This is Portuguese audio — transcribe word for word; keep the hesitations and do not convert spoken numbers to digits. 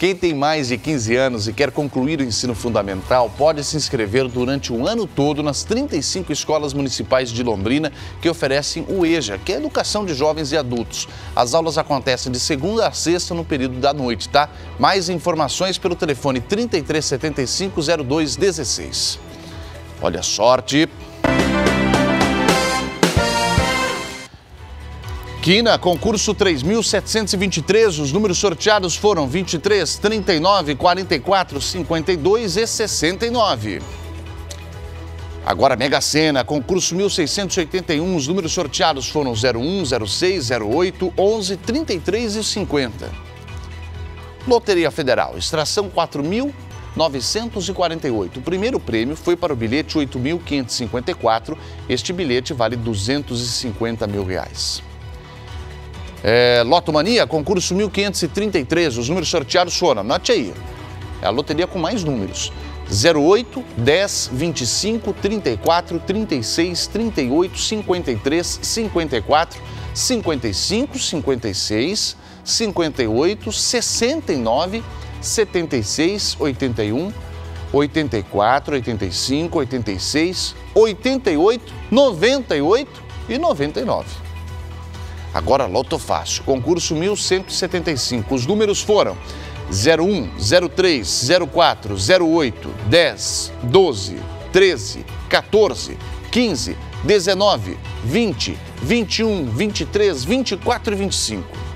Quem tem mais de quinze anos e quer concluir o ensino fundamental pode se inscrever durante o ano todo nas trinta e cinco escolas municipais de Londrina que oferecem o EJA, que é a Educação de Jovens e Adultos. As aulas acontecem de segunda a sexta no período da noite, tá? Mais informações pelo telefone trinta e três setenta e cinco, zero dois dezesseis. Olha a sorte! Quina, concurso três mil setecentos e vinte e três, os números sorteados foram vinte e três, trinta e nove, quarenta e quatro, cinquenta e dois e sessenta e nove. Agora Mega Sena, concurso mil seiscentos e oitenta e um, os números sorteados foram zero um, zero seis, zero oito, onze, trinta e três e cinquenta. Loteria Federal, extração quatro mil novecentos e quarenta e oito. O primeiro prêmio foi para o bilhete oito mil quinhentos e cinquenta e quatro. Este bilhete vale duzentos e cinquenta mil reais. É, Loto Mania, concurso mil quinhentos e trinta e três, os números sorteados foram, anote aí, é a loteria com mais números, zero oito, dez, vinte e cinco, trinta e quatro, trinta e seis, trinta e oito, cinquenta e três, cinquenta e quatro, cinquenta e cinco, cinquenta e seis, cinquenta e oito, sessenta e nove, setenta e seis, oitenta e um, oitenta e quatro, oitenta e cinco, oitenta e seis, oitenta e oito, noventa e oito e noventa e nove. Agora Loto Fácil, concurso mil cento e setenta e cinco, os números foram zero um, zero três, zero quatro, zero oito, dez, doze, treze, quatorze, quinze, dezenove, vinte, vinte e um, vinte e três, vinte e quatro e vinte e cinco.